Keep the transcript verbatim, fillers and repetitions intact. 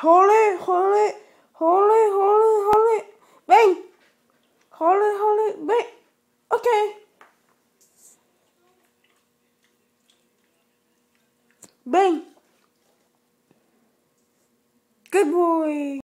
Hold it, hold it, hold it, hold it, hold it. Bang! Hold it, hold it, bang. Okay. Bang. Good boy.